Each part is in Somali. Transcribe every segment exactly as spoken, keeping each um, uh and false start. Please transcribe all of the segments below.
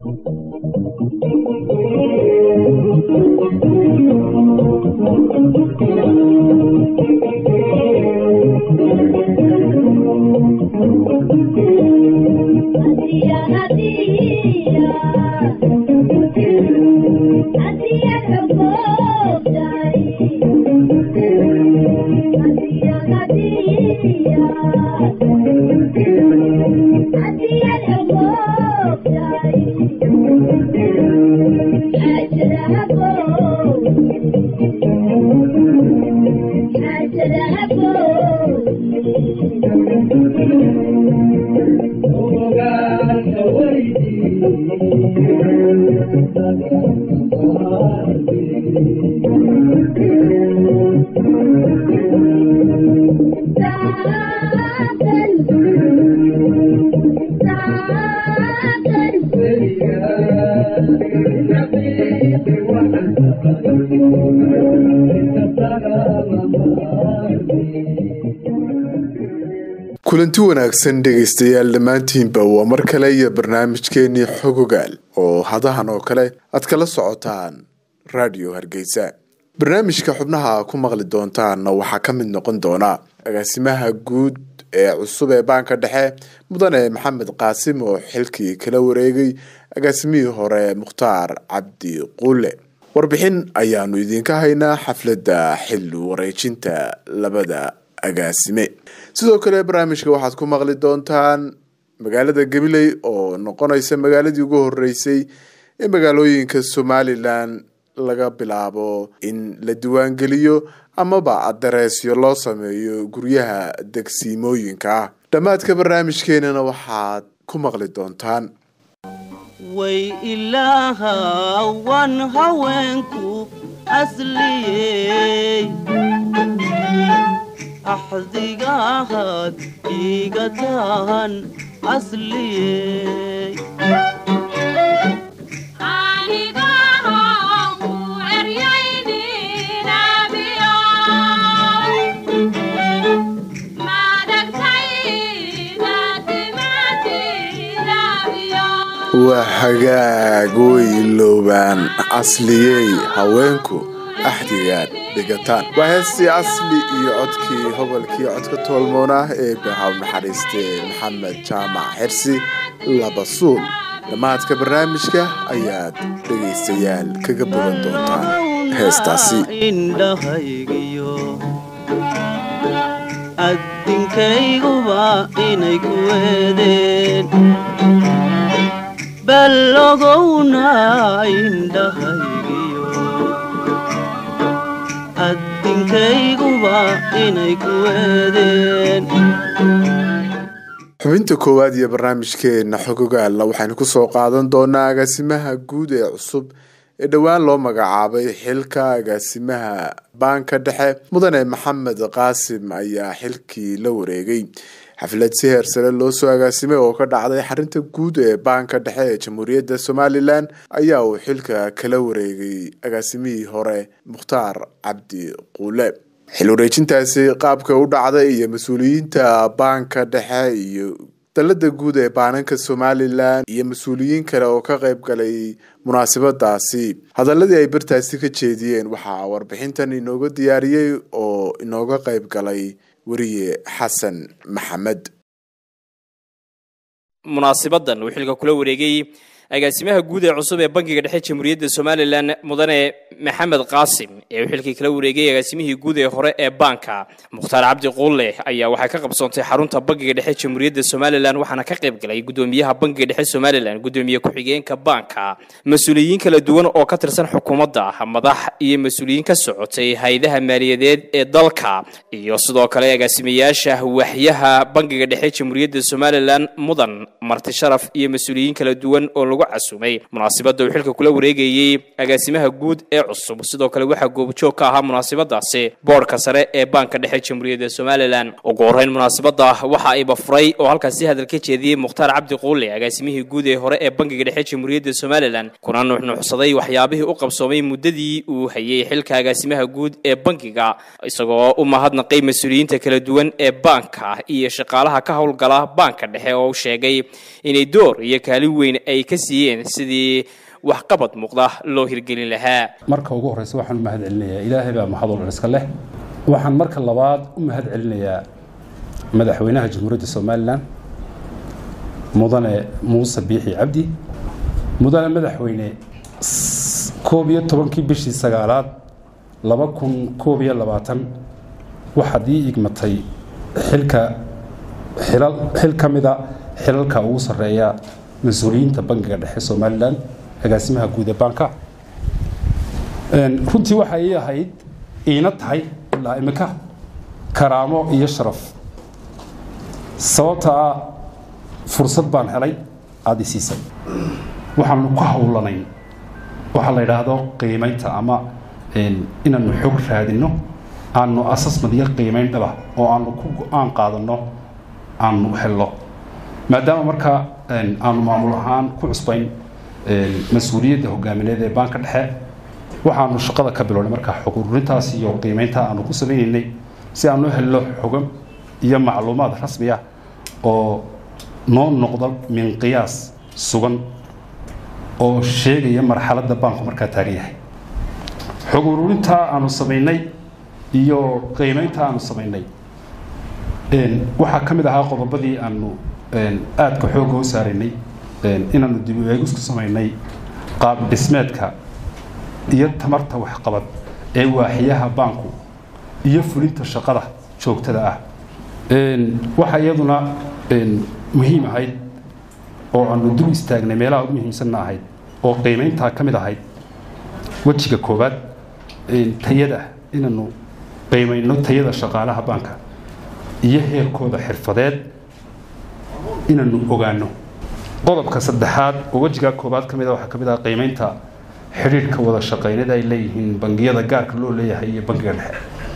kulanti wanaagsan dhageystayaal dhamaantiinba waa mar kale iyo barnaamijkeeni xogogaal oo hadahan oo kale aad kala socotaan radio Hargeysa. barnaamijka xubnaha ku maqli doontaan waxa ka mid noqon doona agaasimaha guud ee cusub ee banka dhexe mudane Maxamed Qaasim oo xilkii kala wareegay agaasimihii hore Mukhtaar Cabdi Quule. warbixin ayaanu idinka haynaa xafladda xil wareejinta labada agaasime. sidoo kale barnaamijka waxaad ku maqli doontaan magaalada Gabiley oo noqonaysa magaaladii ugu horeysay ee magaalooyinka Somaliland laga bilaabo in la diiwaan geliyo amaba adereesyo loo sameeyo guryaha degsiimooyinka. dhamaadka barnaamijkeenana waxaad ku maqli doontaan way ilaaha wan haweenku asliyay أحذقاهد إيقتاهن أصلي حانقاهم وعرييني نابيا ما دكتايداتي ماتي نابيا وحقاق ويلوبان أصليي هاوينكو أحديان dhigataan waa heestii asli iyo codkii hobolkii codka toolmoona ee Bahaw Naxariiste Maxamed Jaamac Xirsi Labasuul. dhamaadka barnaamijka ayaad dhageystayaal kaga bogan doontaan heestaasi. indhahaygiyo adinkayguba inay ku weedeen balogowna indhahaygiyo adinkayguba inay ku weedeen. xubinta koowaad ee barnaamijkeena xogogaal waxaan ku soo qaadan doonaa agaasimaha guud ee cusub ee dhawaan loo magacaabay xilka agaasimaha banka dhexe mudane Maxamed Qaasim ayaa xilkii la wareegay. xaflad si heer sare loo soo agaasimay oo ka dhacday xarinta guud ee banka dhexe ee Jamhuuriyadda Somaliland ayaa uu xilka kala wareegay agaasimihii hore Mukhtaar Cabdi Quule. xil wareejintaasi qaabka u dhacday iyo mas'uuliyiinta banka dhexe iyo dalada guud ee baananka Somaliland iyo mas'uuliyiin kale oo ka qayb galay munaasabadaasi hadaladii ay bartaasi ka jeediyeen waxa warbixintan inooga diyaariyay oo inooga qayb galay wariye Xasan Maxamed. munaasabadan uu xilka kula wareegay agaasimaha guud ee cusub ee bankiga dhexe Jamhuuriyadda Somaliland mudane Maxamed Qaasim ee xilkii kala wareegay agaasimihii guud ee hore ee banka Mukhtaar Cabdi Quule ayaa waxa ka qabsoontay xarunta bankiga dhexe Jamhuuriyadda Somaliland waxaana ka qayb galay gudoomiyaha bankiga dhexe Somaliland gudoomiye ku xigeenka banka mas'uuliyiin kala duwan oo ka tirsan xukuumadda madax iyo mas'uuliyiin ka socotay hay'adaha maaliyadeed ee dalka iyo sidoo kale agaasimayaasha waxyaha bankiga dhexe Jamhuuriyadda Somaliland mudan marti sharaf iyo mas'uuliyiin kala duwan oo lagu casumay munaasabada uu xilka kula wareegayay agaasimaha guud ee cusub. sidoo kale waxa goobjoog ka ahaa munaasabadaasi boorka sare ee banka dhexe Jamhuuriyadda Somaliland. ugu horeyn munaasabada waxa ay bafuray oo halkaasi hadal ka jeediyay Mukhtaar Cabdi Quule agaasimihii guud ee hore ee bankiga dhexe Jamhuuriyadda Somaliland kuna nuuxnuuxsaday waxyaabihii uu qabsoomay muddadii uu hayay xilka agaasimaha guud ee bankiga isagoo u mahadnaqay mas'uuliyiinta kala duwan ee banka iyo shaqaalaha ka howlgala banka dhexe oo sheegay inay door iyo kaalin weyn ay ka siiyeen sidii waxqabad muuqda loo hirgelin lahaa. marka ugu horeysa waxaan u mahad celinayaa ilaahay baa mahad oo iska leh. waxaan marka labaad u mahad celinayaa madaxweynaha jamhuuriyadda Soomaaliland mudane Muuse Biixi Cabdi. mudane madaxweyne koob iyo tobankii bishii sagaalaad laba kun koob iyo labaatan waxaad ii igmatay xilka xilal xil ka mid ah xilalka ugu sarreeya mas'uuliyiinta bangiga dhexe Soomaaliland agaasimaha guud ee banka. runtii waxa ay ahayd iina tahay ilaa imika karaamo iyo sharaf sababta fursad baan helay aad i siisay. waxaan ku hawlanay waxa la yiraahdo qiimaynta ama inaanu xog raadino aanu assessment iyo qiimayn dhaba oo aanu ku go'aan qaadano aanu helno maadaama marka aanu maamul ahaan ku cusbayn mas'uuliyadda hogaamineed ee banka dhexe waxaanu shaqada ka bilownay marka xog ururintaas iyo qiimaynta aanu ku sameeynay si aanu helno xog iyo macluumaad rasmi ah oo noo noqdo min qiyaas sugan oo sheegaya marxaladda banku marka taagan yahay. xog ururinta aanu sameeynay iyo qiimaynta aanu sameeynay een waxa kamid ahaa qodobadii aanu een aad ka xoog u saarinay een inaanu dib u eegis ku sameeynay qaab dhismeedka iyo tamarta wax qabad ee waaxiyaha banku iyo fulinta shaqada joogtada ah. een waxa iyaduna een muhiim ahayd oo aanu dul istaagnay meelaha ugu muhiimsan ahayd oo qiimaynta kamid ahayd wajiga koobaad een tayada inaanu qiimayno tayada shaqaalaha banka iyo heerkooda xirfadeed inaanu ogaano. qodobka saddexaad oo wajiga koobaad kamid ah waxa kamid ah qiimaynta xiriirka wada shaqeynada ay leeyihiin bangiyada gaarka loo leeyahay iyo bangiga dhexe.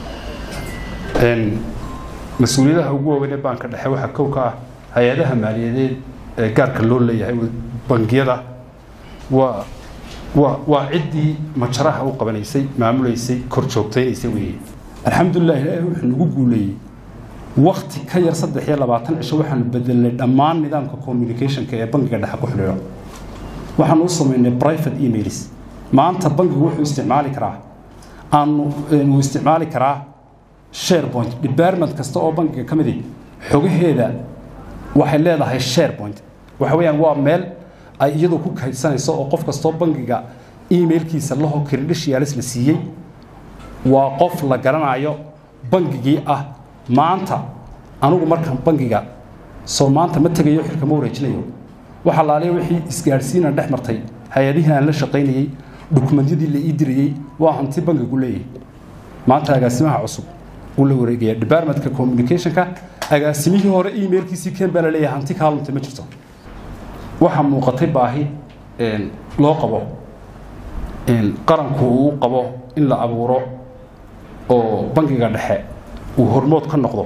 een mas'uuliyadaha ugu waaweyn ee banka dhexe waxa kow ka ah hay'adaha maaliyadeed ee gaarka loo leeyahay bangiyada waa waa waa cidii majaraha u qabanaysay maamuleysay kor joogtaynaysay weeyii. alxamdulillah ilaahay wuxuu nagu guuleeyay waqti ka yar saddex iyo labaatan cisho waxaan bedelnay dhammaan nidaamka communication-ka ee bangiga dhexe ku xidhiidha. waxaan u sameynay private emails. maanta bangigu wuxuu isticmaali karaa aanu uu isticmaali karaa SharePoint. department kasta oo bangiga ka mid ah xogaheeda waxay leedahay SharePoint. waxa weeyaan waa meel ay iyadu ku kaydsanayso oo qof kasta oo bangiga emailkiisa laho credentials la siiyay waa qof la garanayo bangigii ah. maanta anigu markaan bangiga soo maanta ma tagayo xilka ma wareejinayo waxa laaliyo wixii isgaarsiina dhex martay hay'adihii aan la shaqeynayay dokumentiyadii la ii diriyay waa hanti bangigu leeyahay. maanta agaasimaha cusub uu la wareegaya departmentka communication-ka agaasimihii hore emailkiisii keen baa la leeyahay hanti kaalunta ma jirto. waxa muuqatay baahi een loo qabo een qaranku uu qabo in la abuuro oo bangiga dhexe uu hormood ka noqdo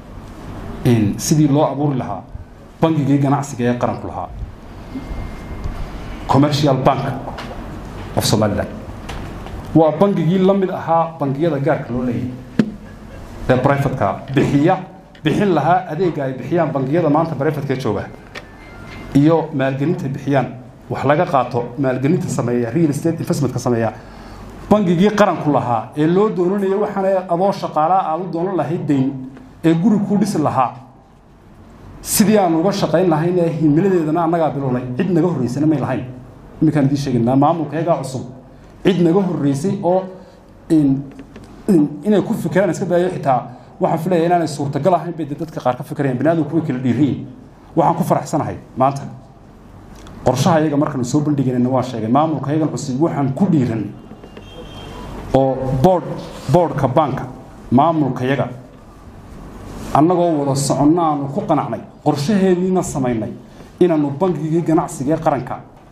in sidii loo abuuri lahaa bangigii ganacsiga ee qaranku lahaa commercial bank of Somaliland. waa bangigii la mid ahaa bangiyada gaarka loo leeyahay ee private-ka bixiya bixin lahaa adeega ay bixiyaan bangiyada maanta private-ka jooga iyo maalgelinta bixiyaan wax laga qaato maalgelinta sameeya real estate investment ka sameeya bangigii qaranku lahaa ee loo doonanayo waxana adoo shaqaalaha aad u doonan lahayd deyn ee guri ku dhisi lahaa sidii aan uga shaqeyn lahayn ee himiladeedana annaga bilownay cid naga horeysana may lahayn. iminkaan idin sheegnaa maamulkayga cusub cid naga horeysay oo in inay ku fikiraan iska daayo xitaa waxa filayaa inaanay suurtagal ahayn bay dadka qaar ka fikirayaan binaadam kuwa kala dhiirin. waxaan ku faraxsanahay maanta qorshaha iyaga markaan soo bandhignayna waa sheegay maamulkayga cusub waxaan ku dhiiran oo board boardka banka maamulkayaga annagoo wada soconnaanu ku qanacnay qorshaheediina sameynay inaanu bangigii ganacsiga ee qaranka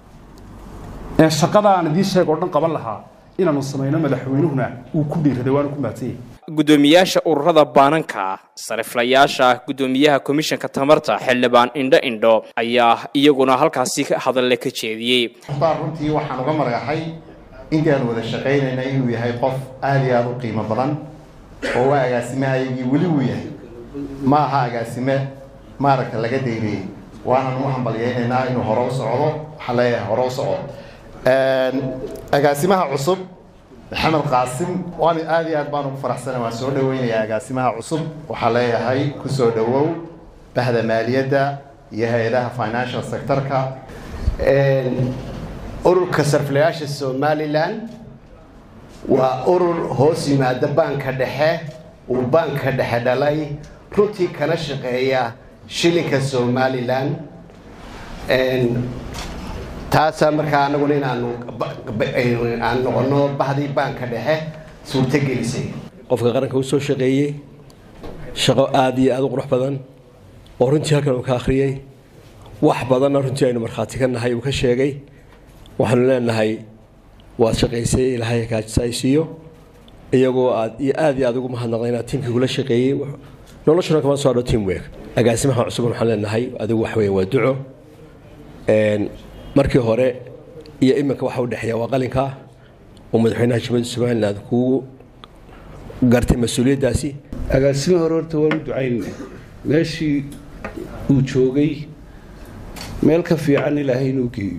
ee shaqada aan idin sheeg oo dhan qaban lahaa inaanu sameyno madaxweynuhuna uu ku dhiiraday waana ku maadsiyay. gudoomiyaasha ururada baananka sariflayaasha gudoomiyaha komishanka tamarta xildhibaan indho indho ayaa iyaguna halkaasi hadal ka jeediyay. runtii waxaan uga margaxay intaan wada shaqeynayna inuu yahay qof aad iyo aad u qiimo badan oo waa agaasimahaygii weli uu yahay ma aha agaasime maaragta laga deyriyay waana u hambalyeynayna inuu hore u socdo waxaan leeyahay hore u soco agaasimaha cusub maxamed qaasim waan aad iyo aad baan ugu faraxsanahay waan soo dhaweynayaa agaasimaha cusub waxaan leeyahay ku soo dhawow bahda maaliyadda iyo hay-adaha financial sectorka ururka sarfilayaasha Somaliland waa urur hoos yimaada banka dhexe uu banka dhexe dhalay runtii kana shaqeeya shilinka Somaliland taasa markaa anagu inaanu aan noqono bahdii banka dhexe suurta gelisay qofka qaranka uu soo shaqeeyay shaqo aad iyo aad u qurux badan oo runtii halkan uu ka akhriyay wax badan runtii aynu marxaati ka nahay uu ka sheegay waxaanu leenahay waad shaqaysay ilaahay ka jisaysiyo iyagoo aad iyo aad iyo aad ugu mahadnaqday inaad tiimkii kula shaqeeyay noloshuna kama soo dhawaa teamwork agaasimaha cusub waxaan leenahay adigu wax weeye waa duco een markii hore iyo iminka waxa u dhaxeeya waa qalinka oo madaxweynaha Jamhuuriyadda Soomaaliland ku gartay mas'uuliyadaasi agaasimaha hore horta waa u ducaynay meeshii uu joogay meel ka fiican ilaahay inuu geeyo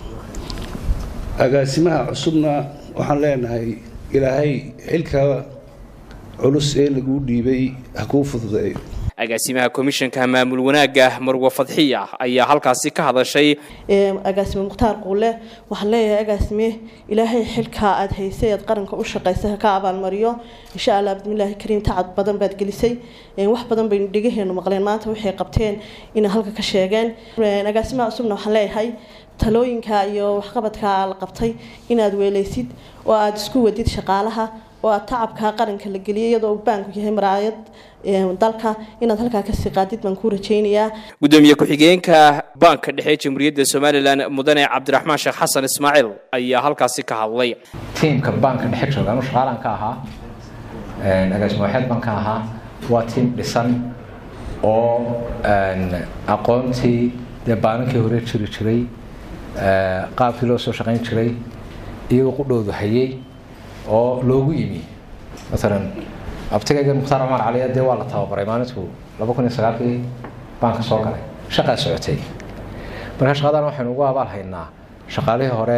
agaasimaha cusubna waxaan leenahay ilaahay xilka culus ee lagu dhiibay ha ku fududeeyo agaasimaha komishanka maamul wanaaga Marwa Fadxiya ayaa halkaasi ka hadashay agaasime Mukhtaar Quule waxa leeyahay agaasime ilaahay xilka aad haysay aad qaranka u shaqeysay ka abaal mariyo insha Allah bismillaahi kariim tacad badan baad gelisay wax badan bay dhigaheenu maqleen maanta waxay qabteen in halka ka sheegeen agaasimaha cusubna waxa leeyahay talooyinka iyo waxqabadka la qabtay inaad weelaysid oo aad isku wadid shaqaalaha oo aad tacabka qaranka la geliyay iyadoo banku yahay maraayad dalka inaad halka ka sii qaadid baan ku rajaynayaa gudoomiye ku-xigeenka banka dhexe Jamhuuriyadda Soomaaliland mudane Cabdiraxmaan Sheekh Xasan Ismaaciil ayaa halkaasi ka hadlay tiimka banka dhexe joogan oo shaqaalan ka ahaa een agaasimo waxaad banka ahaa waa tiim dhisan oo een aqoontii de baankii hore jiri jiray ee qaabkii loo soo shaqayn jiray iyagoo ku dhowdo hayay oo loogu yimi مثلا abtigayga Mukhtaar Umar Cali de waa la tababaray maalintu laba kun iyo sagaal kii banka soo galay shaqa socotay marka shaqadan waxaan ugu abaal haynaa shaqaalihii hore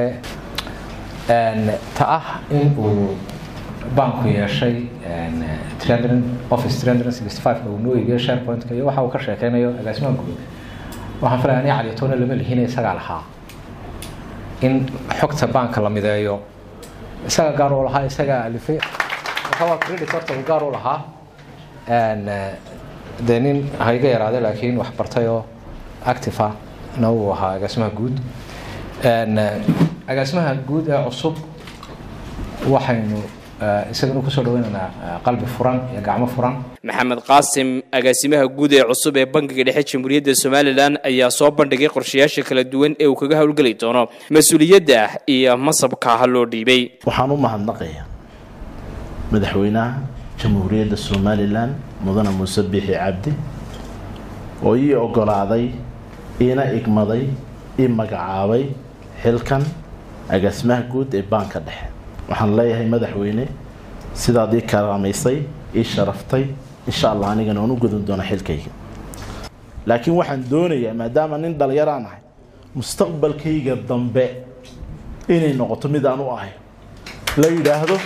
een ta ah in uu banku yeeshay een office three sixty-five oo noo iga SharePoint ka iyo waxa uu ka sheekaynayo agaasimaha guud waxaan filayaa Cali Toona lama lihinay isaga lahaa in xogta banka la mideeyo isaga gaar oo lahaa isaga alifay waxa credit card oo gaar oo lahaa een denin hayga yaraade laakiin wax bartay oo active ah noo waxa agaasimaha guud een agaasimaha guud ee cusub waxaynu isaguna ku soo dhaweynaa qalbi furan iyo gacmo furan Maxamed Qaasim agaasimaha guud ee cusub ee bankiga dhexe Jamhuuriyadda Soomaaliland ayaa soo bandhigay qorshayaasha kala duwan ee uu kaga hawlgali doono mas'uuliyadda iyo masabka loo dhiibay waxaan u mahadnaqayaa madaxweynaha Jamhuuriyadda Soomaaliland mudane Muuse Biixi Cabdi oo ii ogolaaday ina igmaday in magacaabay xilkan agaasimaha guud ee banka dhexe waxaan leeyahay madaxweyne sidaad ii karaamaysay ii sharaftay insha Allah anigana aan u gudun doono xilkayga laakiin waxaan doonayaa maadaama nin dhalinyaro aan ahay mustaqbalkayga dambe inay noqoto mid aan u ahay la yiraahdo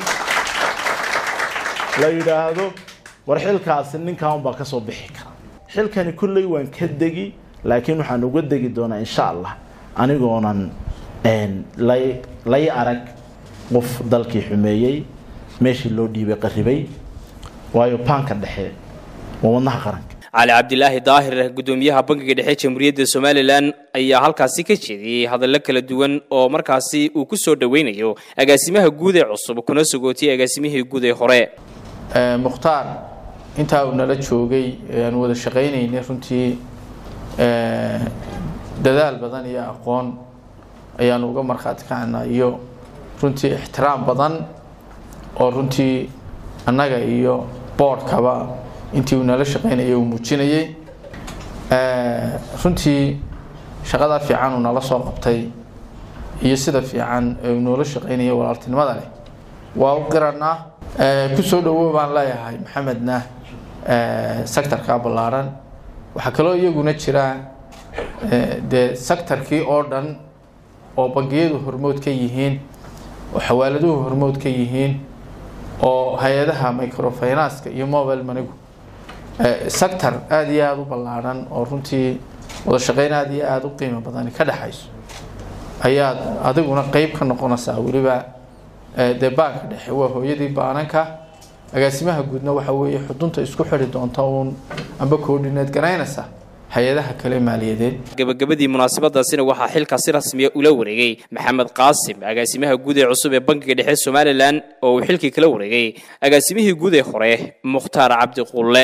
la yiraahdo war xilkaas ninkaan baa ka soo bixi kara xilkani kulli waan ka degi laakiin waxaan uga degi doonaa insha Allah anigoonan een lay lay arag qof dalkii xumeeyay meeshii loo dhiibay qaribay waayo banka dhexe wadnaha qaranka علي عبد الله ظاهر gudoomiyaha bankiga dhexe Jamhuuriyadda Soomaaliland ayaa halkaasi ka jeediyay hadallo kala duwan oo markaasi uu ku soo dhaweynayo agaasimaha guud ee cusub kuna sugootay agaasimihii guud ee hore ee Mukhtaar inta uu nala joogay aan wada shaqeynayna runtii ee dadaal badan iyo aqoon ayaan uga marxaad kaana iyo runtii ixtiraam badan oo runtii annaga iyo boardkaba intii uu nala shaqeynayay uu muujinayay ee runtii shaqada fiican uu nala soo qabtay iyo sida fiican uu nala shaqeynayay walaaltinimada leh waa u qirana ee ku soo dhawow baan leeyahay maxamedna ee sectorka balaaran waxa kale oo iyaguna jira ee de sectorkii oo dhan oo bangiyadu hormood ka yihiin oo xawaaladuhu hormood ka yihiin oo hay-adaha microfinance iyo mobile moneygu sector aad iyo aad u ballaaran oo runtii wada shaqeyn aad iyo aad u qiimo badan ka dhaxayso ayaad adiguna qayb ka noqonaysaa weliba dee baanka dhexe waa hooyadii baananka agaasimaha guudna waxa weeye xudunta isku xidhi doonta uun amba coordinate garaynaysa hay-adaha kale maaliyadeed. gabagabadii munaasabadaasina waxaa xilka si rasmiya ula wareegay maxamed qaasim agaasimaha guud ee cusub ee bangiga dhexe Somaliland oo uu xilkii kala wareegay agaasimihii guud ee hore Mukhtaar Cabdi Qulle.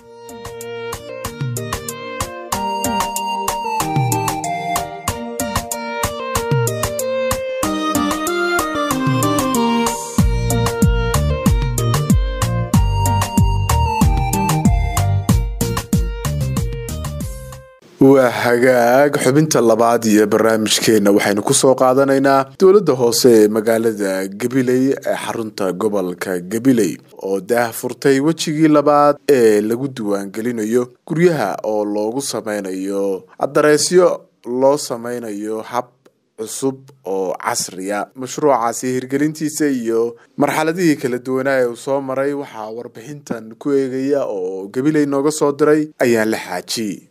waa hagaag xubinta labaad iyo barnaamijkeena waxaynu ku soo qaadanaynaa dowladda hoose ee magaalada Gabiley ee xarunta gobolka Gabiley oo daah furtay wajigii labaad ee lagu diiwaan gelinayo guryaha oo loogu sameynayo adreesyo loo sameynayo hab cusub oo casriya. mashruucaasi hirgelintiisa iyo marxaladihii kala duwanaa ee uu soo maray waxaa warbixintan ku eegaya oo Gabiley nooga soo diray ayaan la xaaji.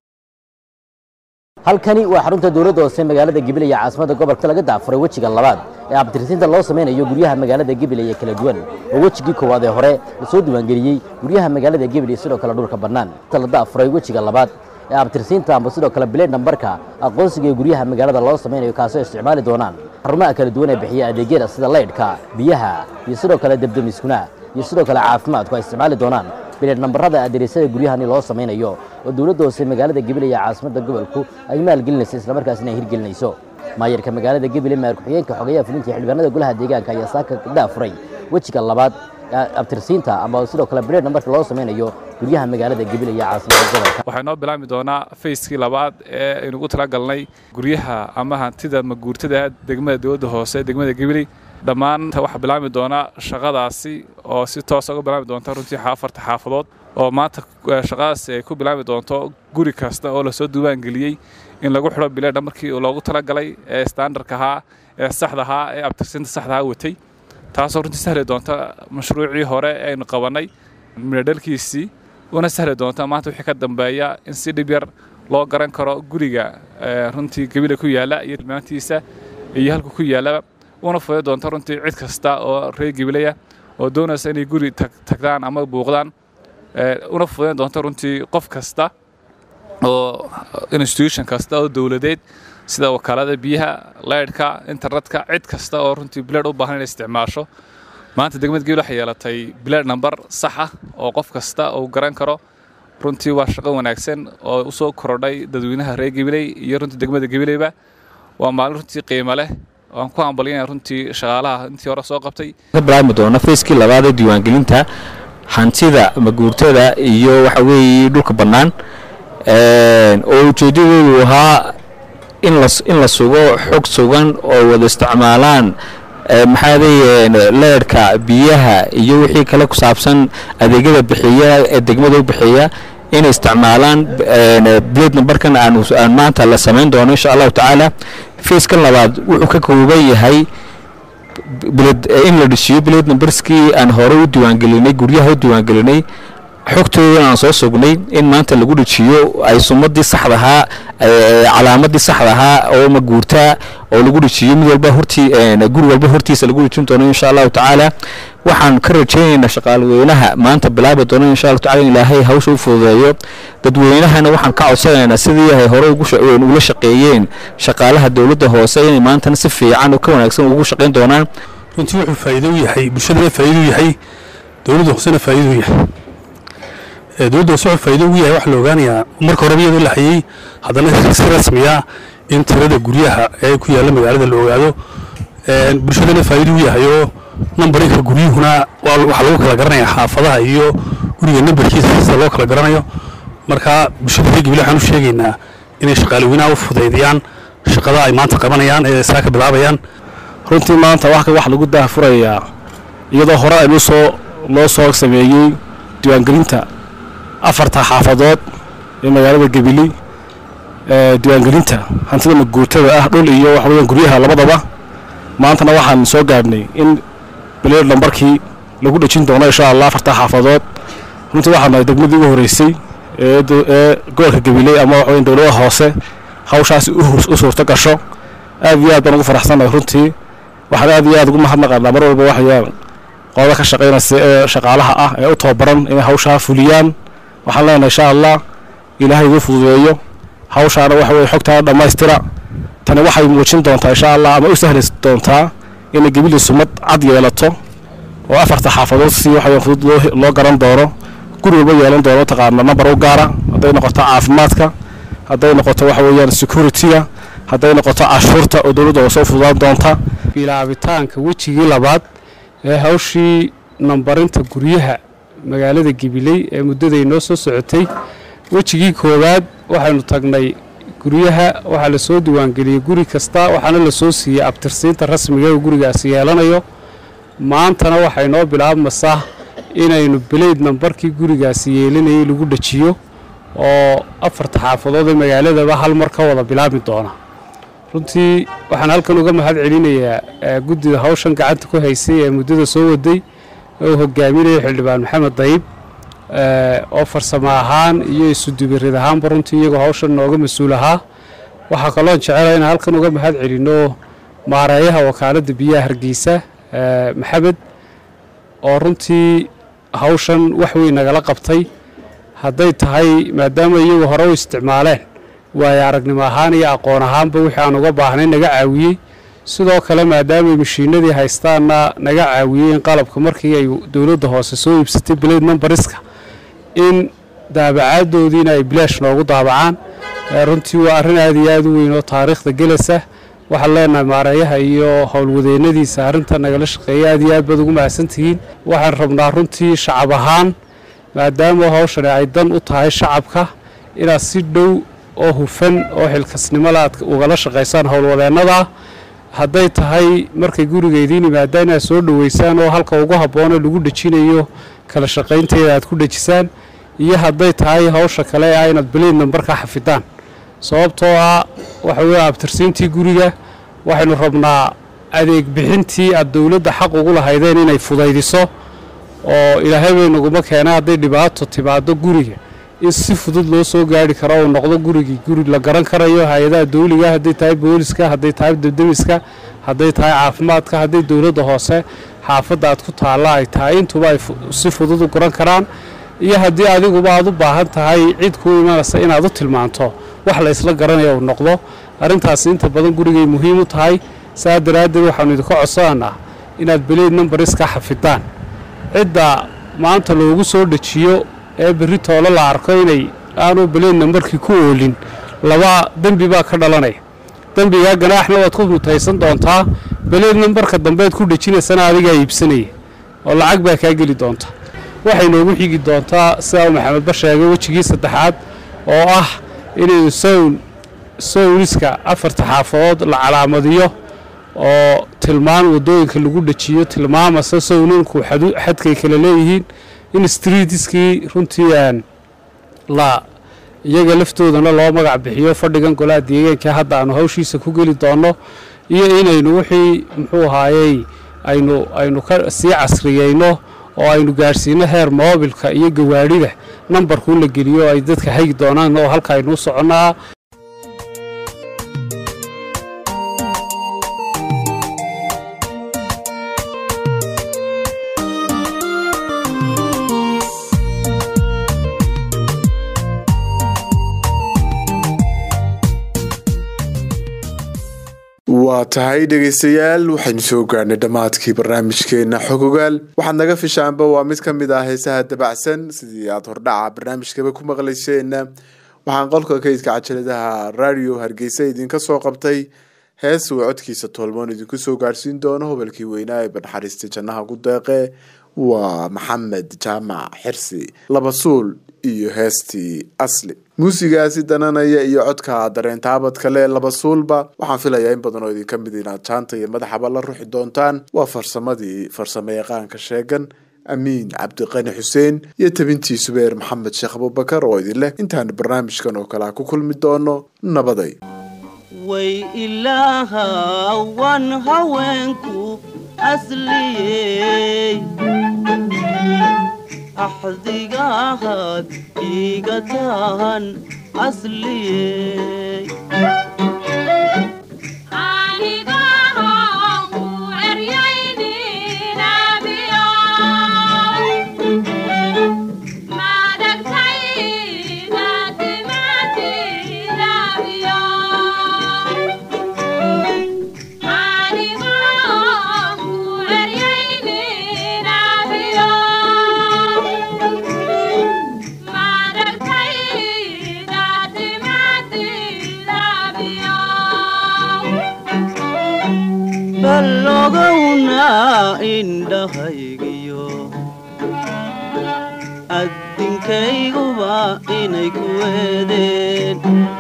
halkani waa xarunta dawladda hoose magaalada Gabiley ee caasimada gobolka laga daafuray wajiga labaad ee abtirsinta loo sameynayo guryaha magaalada Gabiley ee kala duwan oo wajigii koowaad ee hore la soo diiwaan geliyay guryaha magaalada Gabiley sidoo kale dhulka bannaan la daafuray wajiga labaad ee abtirsinta amba sidoo kale bileed numberka aqoonsiga guryaha magaalada loo sameynayo kaasoo isticmaali doonaan xarumaha kala duwan ee bixiya adeegyada sida leydhka biyaha iyo sidoo kale dabdamiskuna iyo sidoo kale caafimaadku ay isticmaali doonaan bileed numberada adeegsada guryahani loo sameynayo oo dawladda hoose magaalada Gabiley ee caasimada gobolku ay maalgelinayso isla markaasina hirgelinayso. maayirka magaalada Gabiley maayir ku-xigeenka xogayaha fulinta xildhibaanada golaha deegaanka ayaa saaka daafuray wajiga labaad abtirsiinta ama sidoo kale bileed numberka loo sameynayo guryaha magaalada Gabiley ee caasimada gobolka. waxay noo bilaami doonaa fayskii labaad ee aynu ugu talagalnay guryaha ama hantida maguurtada degmada dawladda hoose degmada Gabiley dhammaan waxa bilaami doona shaqadaasi oo si toos ah uga bilaami doonta runtii xaafarta xaafadood oo maanta shaqadaas ay ku bilaami doonto guri kasta oo la soo diiwaan geliyay in lagu xiro bileed markii loogu talagalay ee standardka ahaa ee saxda ahaa ee abtirsinta saxda ah watay taasoo runtii sahli doonta mashruucii hore ee aynu qabanay midhalkiisii una sahli doonta maanta wixii ka dambeeya in si dhib yar loo garan karo guriga runtii Gabiley ku yaala iyo tilmaantiisa iyo halka ku yaala una fuday doonto runtii cid kasta oo reer Gabiley oo doonaysa inay guri tagtaan ama buuqdaan una fuday doonto runtii qof kasta oo institution kasta oo dawladeed sida wakaalada biyaha leydhka internetka cid kasta oo runtii bileed u baahan inay isticmaasho maanta degmada Gabiley waxay yeelatay bileed number sax ah oo qof kasta oo garan karo runtii waa shaqo wanaagsan oo u soo korodhay dadweynaha reer Gabiley iyo runtii degmada Gabileyba waa maalin runtii qiimo leh waan ku ambaliyay runtii shaqaalaha intii hore soo qabtay ka bilaabmi doona fayskii labaad ee diiwaan gelinta hantida maguurtada iyo waxa weeye dhulka bannaan ee oo ujeedadu ahaa in la in la sugo xog sugan oo wada isticmaalaan maxaadeen leerka biyaha iyo wixii kale ku saabsan adeegyada bixiya ee degmada u bixiya in isticmaalaan blade numberkan aan maanta la sameyn doono insha Allah taala facekan labaad wuxuu ka kooban yahay in la dhisiyo blade numberskii aan hore u diiwaan gelinay guryaha u diiwaan gelinay xogtooda aan soo sugnay in maanta lagu dhijiyo ay sumadii saxda ahaa calaamadii saxda ahaa oo ma guurta oo lagu dhijiyo mid walba hortii guri walba hortiisa lagu dhijin doono insha Allah taala waxaan ka rajaynaynaa shaqaalweynaha maanta bilaabi doono insha Allah taala ilaahay hawsha u fududeeyo dadweynahana waxaan ka codsanaynaa sidii ay hore ugu ula shaqeeyeen shaqaalaha dawladda hoose inay maanta si fiican oo ka wanaagsan ugu shaqeyn doonaan runtii wuxuu faa'iido u yahay bulshada faa'iido u yahay dawladda hoosena faa'iido u yahay dawladda hoose wuxuu faa'iido ugu yahay wax la ogaanayaa marka hore iyadoo la hayay haddana si rasmi ah in tirada guryaha ee ku yaalla magaalada la ogaado bulshadana faa'iido u yahay oo nambarka guryuhuna waxa lagu kala garanayaa xaafadaha iyo guriga nambarkiisa sida loo kala garanayo marka bulshada Gabiley waxaan u sheegaynaa inay shaqaaleynaha u fudeydiyaan shaqada ay maanta qabanayaan ee saaka bilaabayaan runtii maanta wax ka wax lagu daafurayaa iyadoo hore ay soo loo soo sameeyay diiwaan gelinta afarta xaafadood ee magaalada Gabiley diiwaangelinta hantida maguurtada ah dhul iyo waxa weeyaan guryaha labadaba maantana waxaan soo gaadhnay in bileed lambarkii lagu dhajin doono insha Allah afarta xaafadood runtii waxaan nahay degmadii ugu horeysay ee gobolka Gabiley ama waxa weeyaan dawladda hoose hawshaas u suurta gasho aad iyo aad baan ugu faraxsanahay runtii waxaan aad iyo aad ugu mahadnaqaynaa mar walba waxayaan qooda ka shaqeynaysa ee shaqaalaha ah ee u tababaran inay hawshaa fuliyaan waxaan leenahay insha Allah ilaahay uu fududeeyo hawshaana waxa weey xogta dhamaystira tani waxay muujin doontaa insha Allah ama u sahli doontaa in Gabiley sumad cad yeelato oo afarta xaafadood si waxa fudud loo garan doono guri walba yeelan doono taqaana number u gaara haday noqoto caafimaadka haday noqoto waxa weeyaan security-ga haday noqoto cashuurta oo dawladda oo soo fududaan doonta bilaabitaanka wajigii labaad ee hawshii nambarinta guryaha magaalada Gabiley ee muddada inoo soo socotay wajigii koowaad waxaanu tagnay guryaha waxa la soo diiwaan galiyay guri kasta waxaana la soo siiyay abtirsiinta rasmiga ee gurigaas yeelanayo maantana waxay noo bilaabmaysaa inaynu bileed nambarkii gurigaas yeelinayay lagu dhajiyo oo afarta xaafadood ee magaaladaba hal mar ka wada bilaabi doona runtii waxaan halkan uga mahad celinayaa guddida hawshan gacanta ku haysay ee muddada soo waday oo hogaaminaya xildhibaan Maxamed Dayib oo farsamo ahaan iyo isu dubirid ahaan runtii iyaga hawshan nooga mas'uul ahaa waxa kale oo jecelahay in halkan uga mahad celino maareeyaha wakaaladda biyaha Hargeysa Maxamed oo runtii hawshan wax weyn nagala qabtay hadday tahay maadaama iyagu hore u isticmaaleen way aragnimo ahaan iyo aqoon ahaanba wixii aan uga baahnay naga caawiyay sidoo kale maadaama mashiinadii haystaana naga caawiyay in qalabka markii ay dawladda hoose soo iibsatay bileed numberska in daabacadoodiina ay bilaash noogu daabacaan runtii waa arrin aad iyo aad u weyn oo taariikhda gelaysa waxaan leenahay maareeyaha iyo howlwadeennadiisa arrinta nagala shaqeeya aad iyo aad baad ugu mahadsantihiin waxaan rabnaa runtii shacab ahaan maadaama hawshan ay dan u tahay shacabka inaad si dhow oo hufan oo xilkasnimo la ugala shaqeysaan howlwadeennada hadday tahay markay gurigeediin yimaadaan inaad soo dhaweysaan oo halka ugu habboon lagu dhajinayo kala shaqaynteeda aad ku dhajisaan iyo hadday tahay hawsha kale ee inaad bileed nambarka xafidaan sababtoo ah waxa weeye abtirsiintii guriga waxaynu rabnaa adeeg bixintii aad dawladda xaq ugu lahaydeen inay fudaydiso oo ilaahay bay naguma keenaa hadday dhibaato timaado guriga in si fudud loo soo gaari karo oo noqdo gurigii guri la garan karayo hay'adaha dawliga hadday tahay booliska hadday tahay dibdimiska hadday tahay caafimaadka hadday dawladda hoose xaafadda aad ku taala ay tahay intuba ay si fudud u garan karaan iyo haddii adiguba aad u baahan tahay cid ku imanaysa inaad u tilmaanto wax la isla garanayo uu noqdo arrintaas inta badan gurigay muhiim u tahay saa daraadeed waxaanu idinka codsanaynaa inaad bileed number iska xafidaan cidda maanta loogu soo dhajiyo ee berri toolo la arko inay aanu bileed numberkii ku oolin laba dembi baa ka dhalanaya dembigaa ganaaxna waad ku mutaysan doontaa bileed numberka dambeed ku dhajinaysana adigaa iibsanaya oo lacag baa kaa geli doonta waxay noogu xigi doontaa sida Maxamed ba sheegay wajigii saddexaad oo ah inay soon sooniska afarta xaafadood la calaamadiyo oo tilmaan wadooyinka lagu dhajiyo tilmaamasa sooninku xadkay kala leeyihiin in streetiskii runtii aan la iyaga laftoodana loo magac bixiyo fadhigan golaha deegaanka hadda aanu hawshiisa ku geli doono iyo inaynu wixii muxuu ahaayay aynu aynu ka sii casriyeyno oo aynu gaarsiino heer moobilka iyo gawaadhida nambarku la geliyo ay dadka hagi doonaan oo halka aynu soconaa waa tahay dhegeystayaal waxaynu soo gaarnay dhammaadkii barnaamijkeena xogogaal waxaad naga fishaanba waa mid ka mid ah heesaha dabacsan sidii aad hordhaca barnaamijkaba ku maqlayseena waxaan qolka kaydka cajaladaha radio Hargeysa idinka soo qabtay hees uu codkiisa tolmoon idinku soo gaarsiin doono hobalkii weynaa ee banxariista jannaha ku deeqe waa Maxamed Jaamac Xirsi laba suul iyo heestii asli muusigaasi dananaya iyo codka dareentaabad kale laba suulba waxaan filayaa in badan oo idin kamid inaad jaanta iyo madaxaba la ruuxi doontaan waa farsamadii farsamo yaqaanka sheegan amiin cabdiqani xuseen iyo tabintii subeer maxamed sheekh abubakar oo idin leh intaan barnaamijkan oo kale ku kulmi doono nabaday way ilaaha wan haweenku asliyey axdigaahad igatahan asliyey balogowna indhahaygiyo addinkayguba inay ku weedeen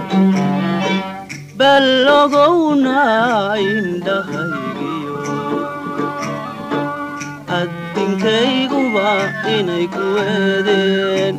balogowna indhahaygiyo addinkayguba inay ku weedeen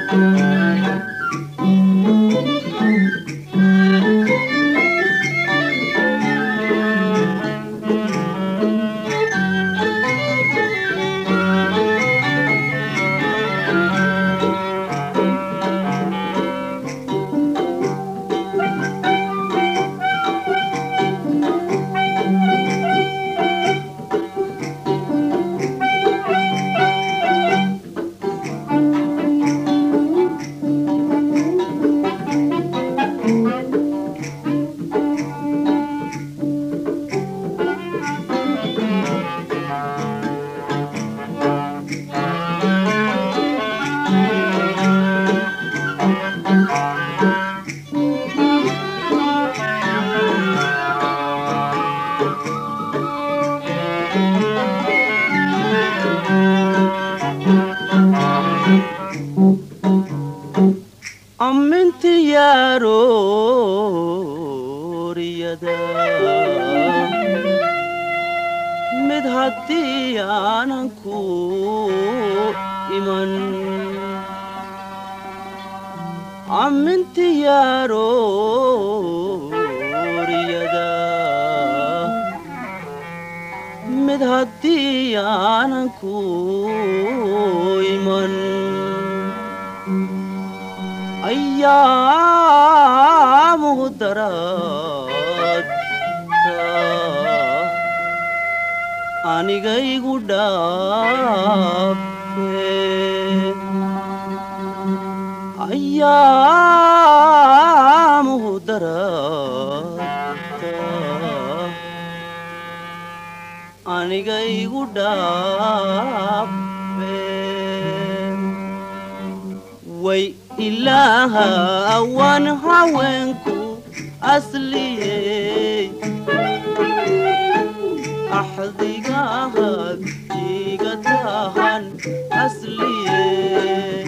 mid haddii aanan ku iman amminti yaarooriyada mid haddii aanan ku iman ayyaamuhu daraadta anigaygu dhaafe ayyaamuhu daraadta anigaygu dhaafe way ilaaha awan haweenku asliyey axdigaahad iga tahan asliyey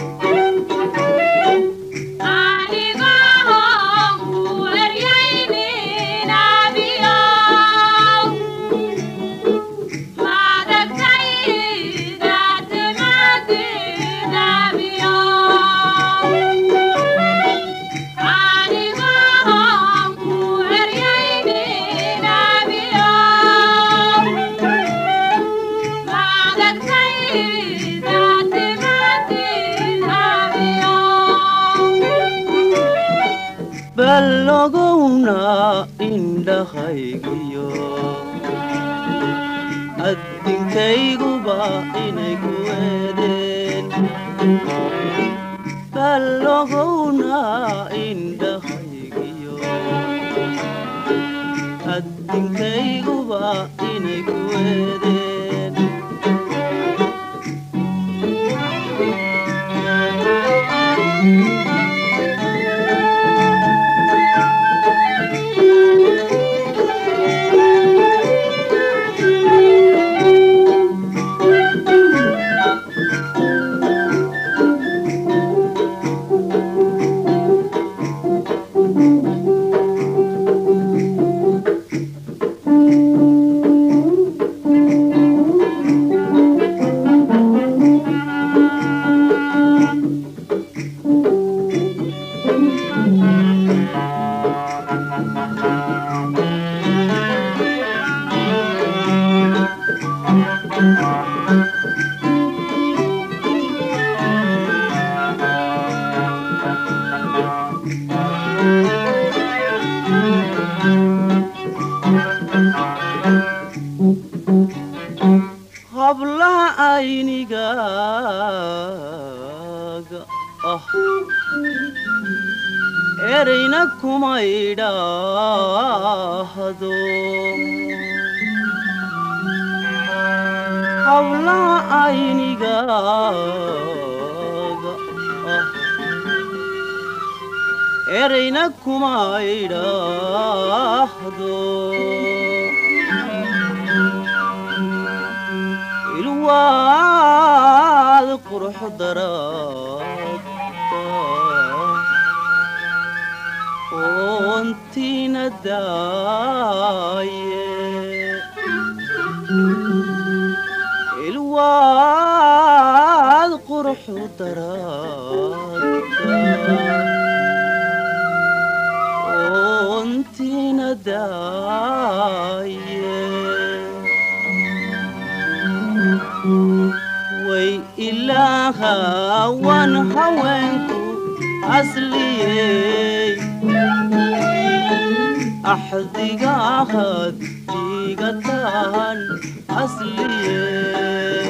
balogowna indhahaygiyo addinkayguba inay ku weedeen balogowna indhahaygiyo addinkayguba inay ku weedeen hablaha aynigaaga ah erayna kuma idhaahdo hablaha aynigaaga ah erayna kuma idhaahdo ilwaad qurux daraadda oontiina daaye ilwaad qurux daraadda oontiina daaye way ilaaha wan haweenku asliyey axdigaahad dhigataan asliyey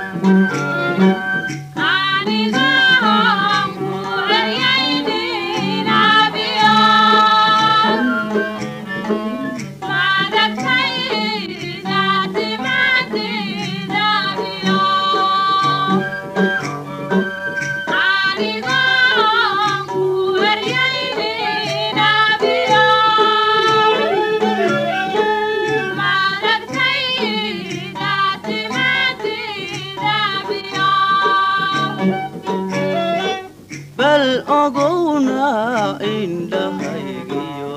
bal ogowna indhahaygiyo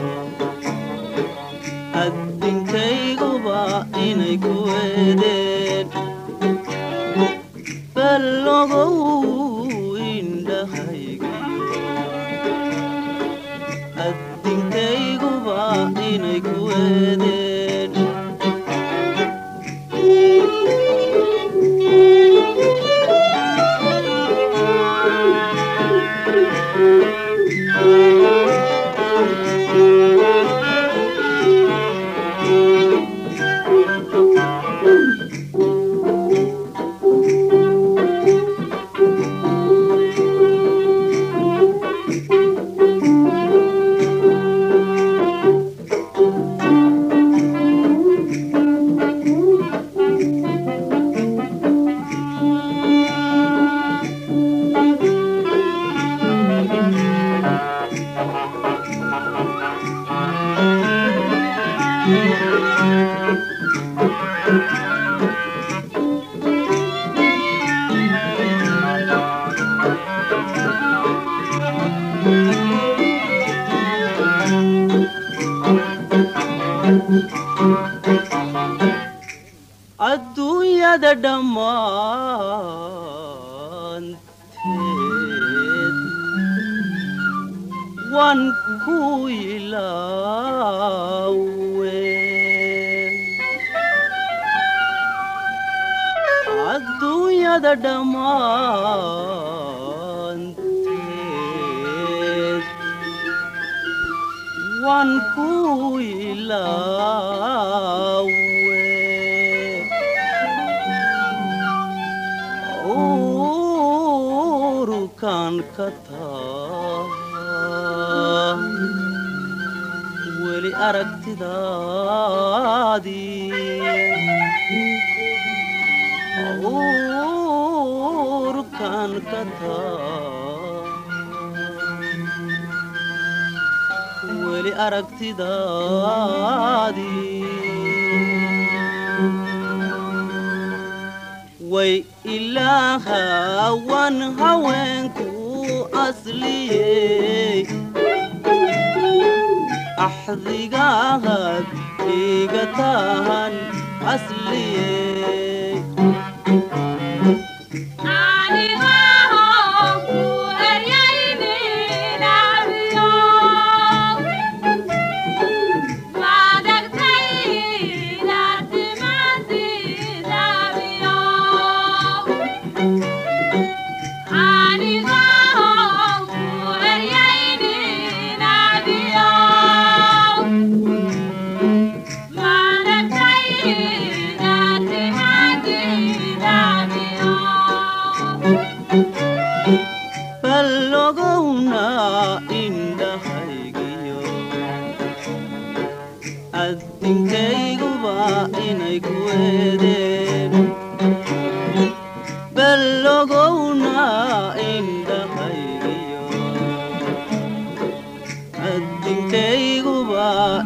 addinkayguba inay ku weedeen bal ogow indhahaygiyo addinkayguba inay ku weedeen adduunyada dhammaanteed waan ku ilaawe adduunyada dhammaanteed waan ku ilaawe urukan ka taa weli aragtidaadii urukan ka taa weli aragtidaadii way ilaaha wan haweenku asliyey axdigaahad dhigatahan asliyey Bye.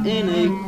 inay